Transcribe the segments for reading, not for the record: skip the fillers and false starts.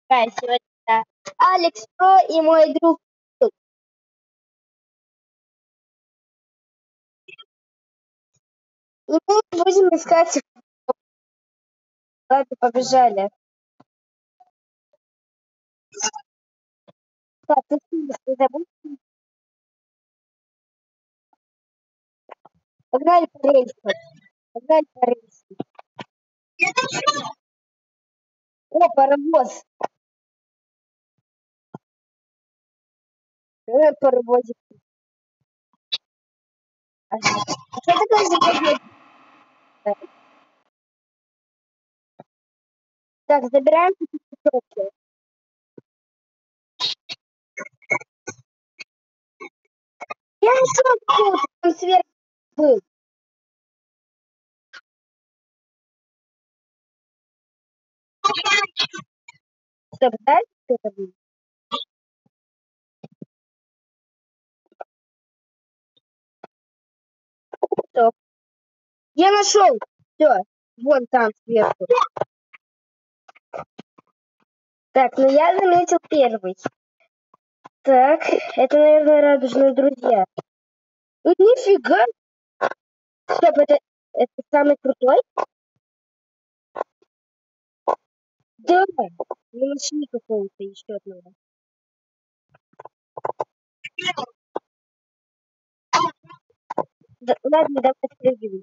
Да, сегодня Алекс Про и мой друг. И мы будем искать. Ладно, побежали. Так, ты не забудь. Погнали по рельсу. Погнали по рельсу. О, паровоз. Паровозик. А что такое заводной? Так, забираем кусочки. Я нашел какого-то, там сверху был. Стоп, да? Что это было? Стоп. Я нашел. Все. Вон там сверху. Так, ну я заметил первый. Так, это, наверное, радужные друзья. Ну, нифига. Стоп, это самый крутой? Да, мы нашли какого-то еще одного. Да, ладно, давай спрыгивай.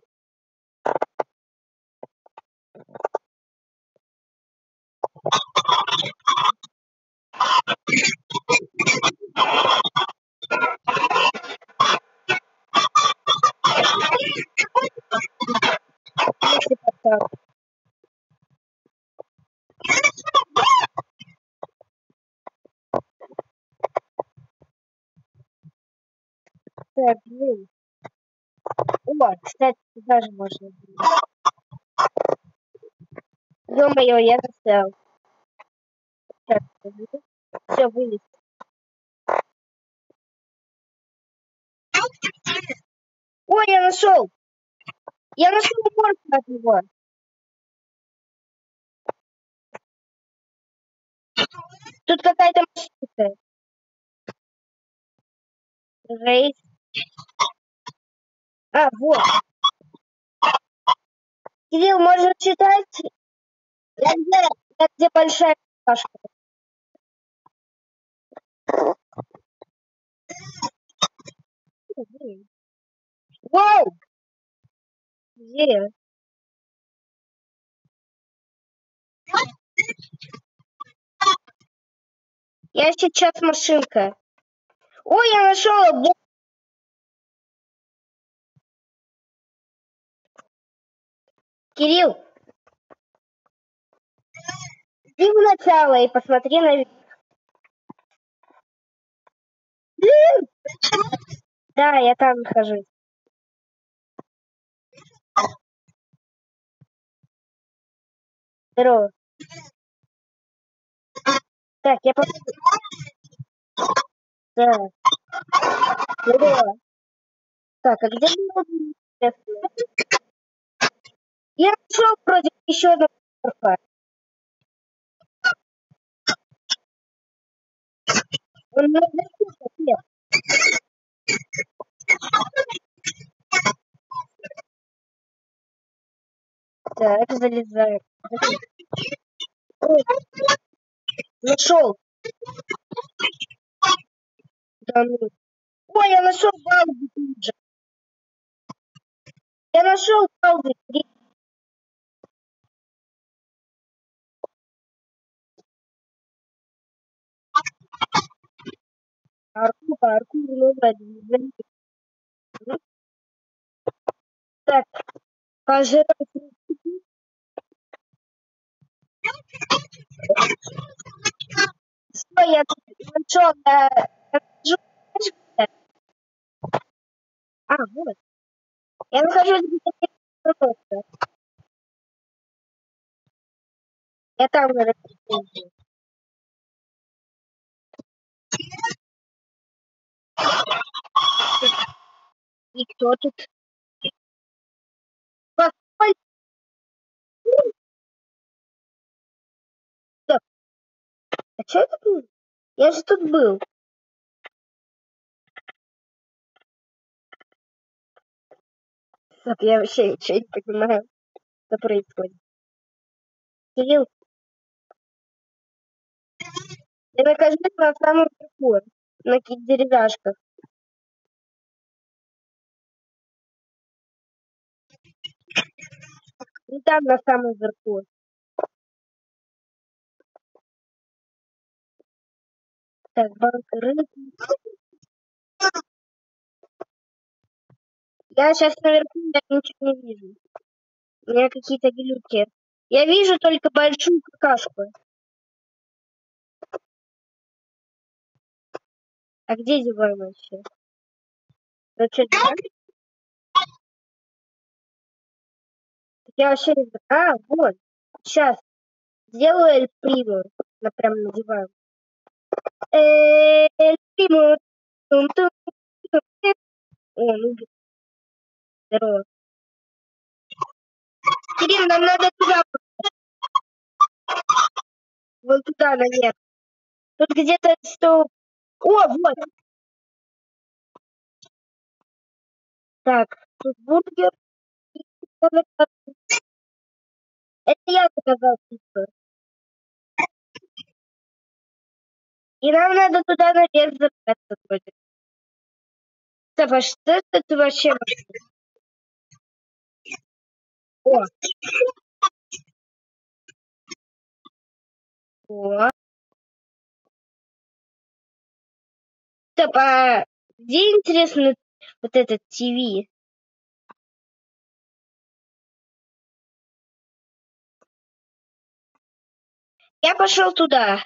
Если так. Так, блин. О, кстати, сюда же можно. Ё-моё, я застрял. Так, все, вылез. Ой, я нашел! Я нашел морку от него. Тут какая-то машинка. Рейс. А, вот. Кирилл, можно читать? Где большая кашка? Вау! Где? Я сейчас машинка. Ой, я нашел. Кирилл, иди в начало и посмотри на... Да, я там нахожусь. Здорово. Так, я посмотрю. Да. Здорово. Так, а где было? Я нашел вроде еще одного орка. Он на верхушке нет. Так, залезаю. Ой, нашел. Да ну. Ой, я нашел балды тут же. Я нашел балды. Паркур, ну вроде. Так, пожрать. Что я нашел? А, вот. Я нахожусь где-то. Я там, наверное, и кто тут? Постой, стоп. Че я тут? Я же тут был. Так, я вообще ничего не понимаю, что происходит. Кирилл, ты нахожусь на самом верху, на каких деревяшках. И там на самом верху. Так, банк рыбы. Я сейчас наверху, я ничего не вижу. У меня какие-то глюки. Я вижу только большую какашку. А где диван вообще? Ну что, диван? Я вообще не знаю. А, вот. Сейчас. Сделаю эль приму. Прям на диван. Эль приму. Тум-тум-тум. О, ну, здорово. Кирилл, нам надо туда. Вот туда, наверх. Тут где-то 100... О, вот. Так, тут бургер. Это я заказал пиццу. И нам надо туда наверх забраться вроде. Так, а что это вообще? О, о. Так, а где, интересно, вот этот ТВ? Я пошел туда.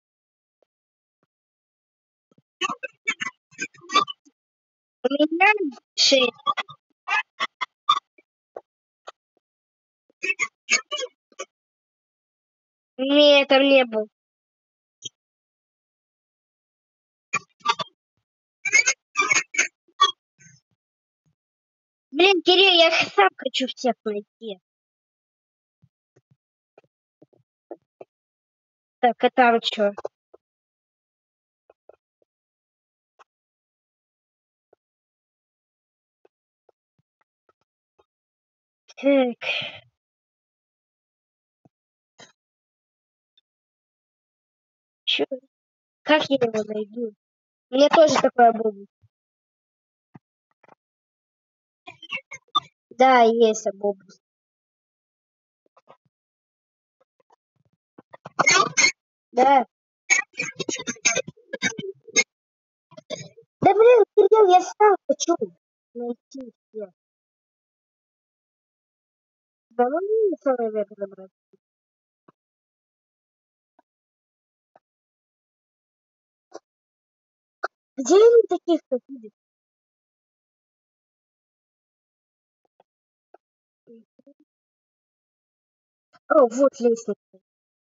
У меня 6. Нет, там не был. Блин, Кирилл, я сам хочу всех найти. Так, а там что? Так, чё? Как я его найду? У меня тоже такое будет. Да, есть обувь. Да. Да блин, Кирилл, я сам хочу найти всех. Да ну не самый век забрать. Где они таких-то видят? О, вот лестница.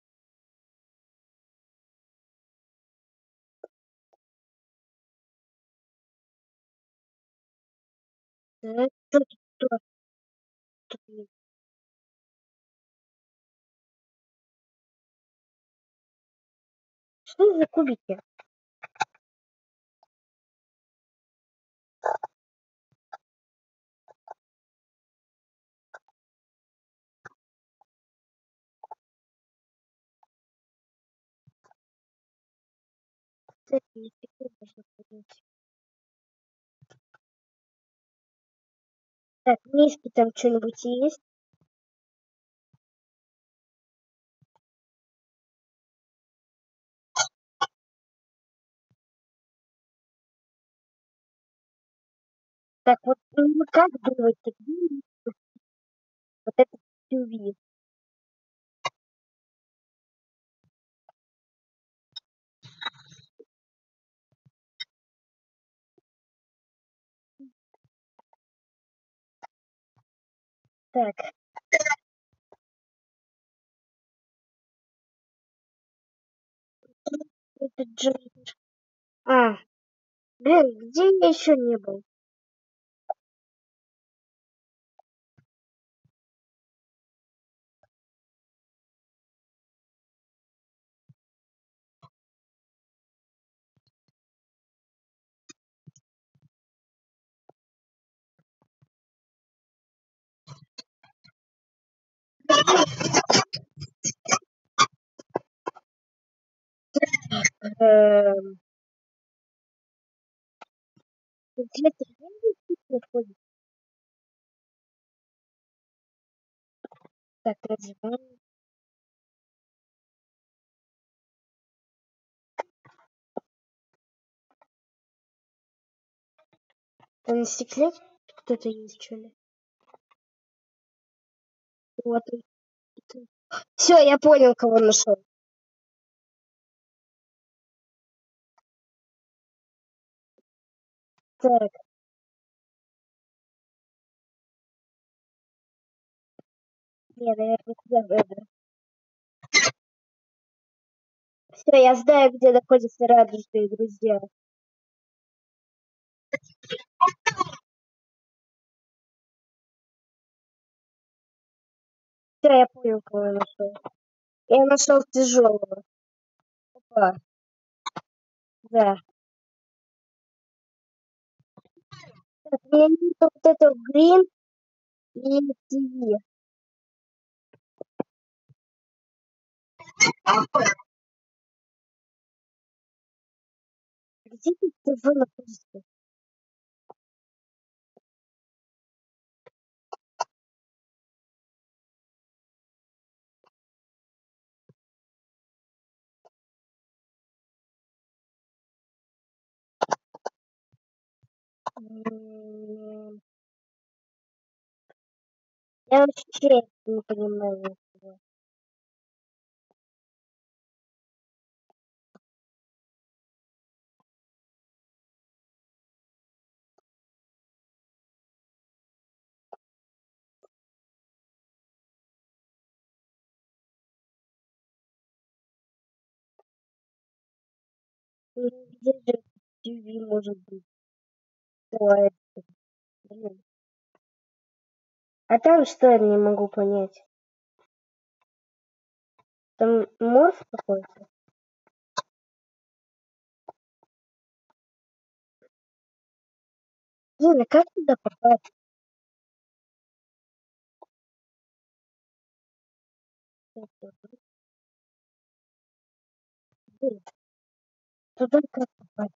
Так, что тут? Тут есть? Что за кубики? Так, нифига можно поднять. Так, в миске там что-нибудь есть? Так, вот ну, как думаете, где вот этот QV? Так, это Джей. А, блин, где я еще не был? Где тренинг проходит? Так, называем. Там на стекле кто-то есть, что ли? Вот. Все, я понял, кого нашел. Так, я, наверное, куда выберу. Все, я знаю, где находятся радужные друзья. Все, я понял, кого я нашел. Я нашел тяжелого. Опа, да. Так, мне нужно вот это Green и TV. Где тут ТВ находится? Я вообще не понимаю этого. Где же TV может быть? Ой, блин. А там что, я не могу понять? Там морф какой-то? Блин, а как туда попасть? Блин, туда как попасть?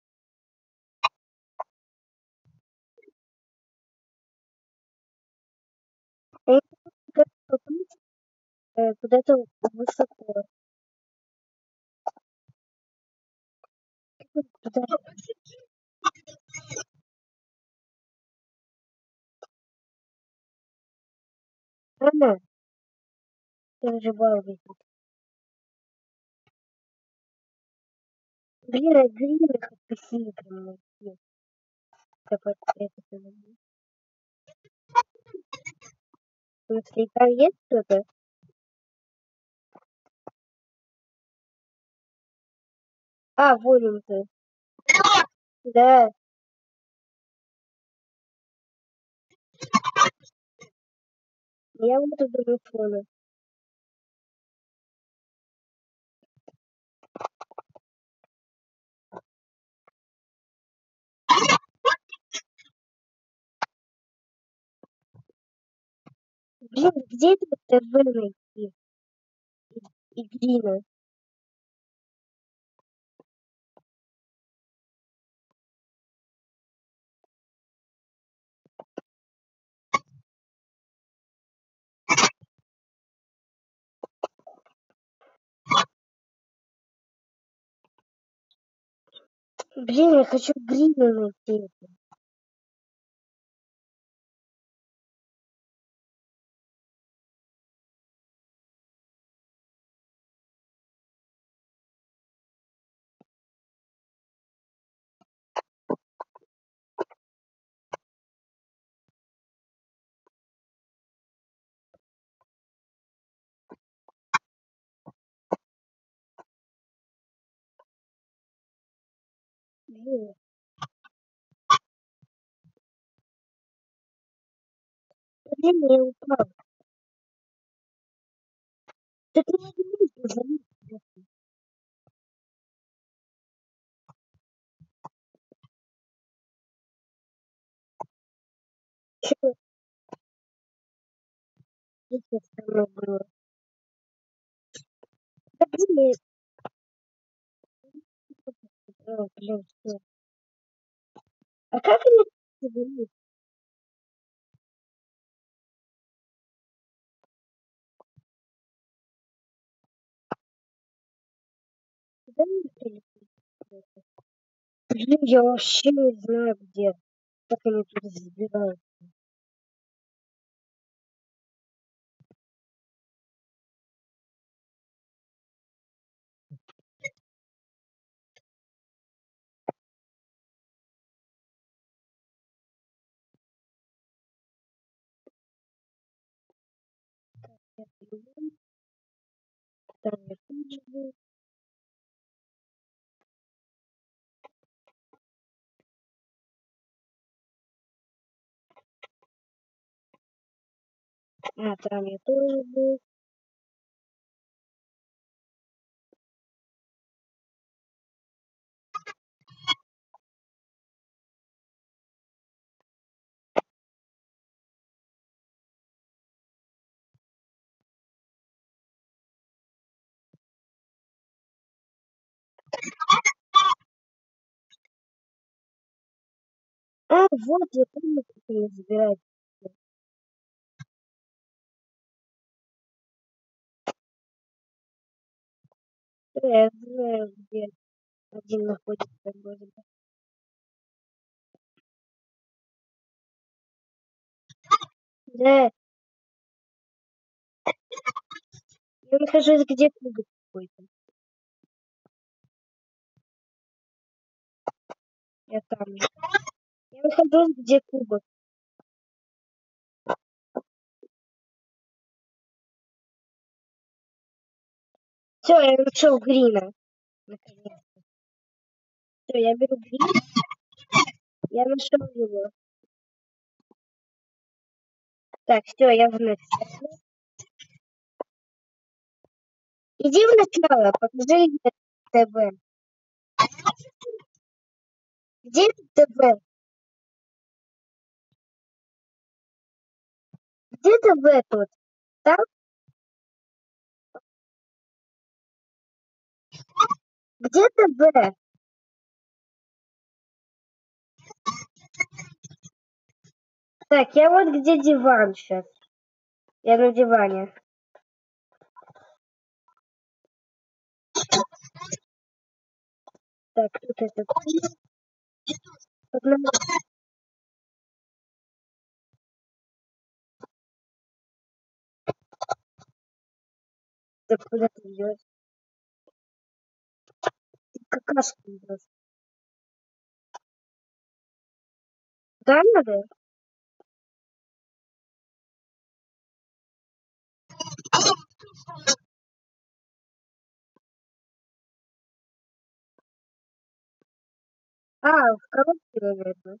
Я не знаю, как попасть куда-то высоко. Туда. Ага, я уже бал вижу. Блин, а гривны как красивые прям найти. Как это называется? В смысле, там есть что-то? А, вон он ты. Да, я вот у домофона. Блин, где это ТВ найти? И Грина. Блин, я хочу Грину найти. Блин, блин, я упал. Так я не могу залезть. Что это со мной было? Блин, блин, всё. А как они соберут? Куда они прилетели? Блин, я вообще не знаю, где. Как они тут забирают. Я беру, там я тоже был. А, там я тоже был. А, вот, я помню, как они забирают. Я знаю, где один находится вроде бы. Да, я нахожусь где кубик какой-то. Я там. Я нахожусь где кубок. Все, я нашел Грина. Наконец. Все, я беру Грина. Я нашел его. Так, все, я вновь. Иди в начало, покажи где ТВ. Где ТВ? Где ТВ тут? Там? Где ТВ? Так, я вот где диван сейчас. Я на диване. Так, тут этот. Погнали. Так, куда ты идешь? Ты какашку идешь. Да, надо? А, в коробке, наверное.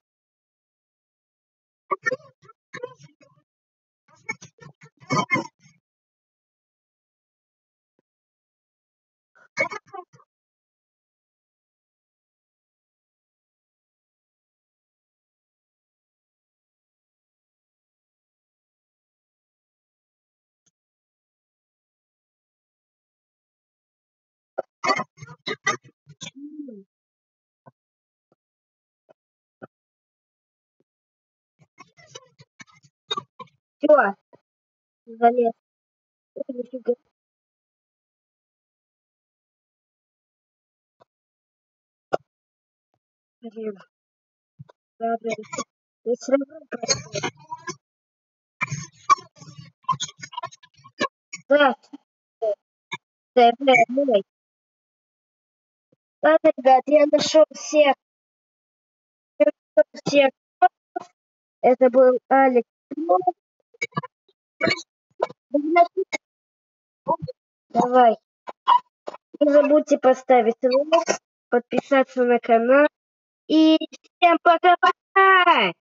Все, залез. Ой, нифига. Блин, ладно. Я все равно пройду. Да, ТВ мой. Ладно, ребят, я нашел всех. Я нашел всех. Это был Алекс. Давай. Не забудьте поставить лайк, подписаться на канал. И всем пока-пока!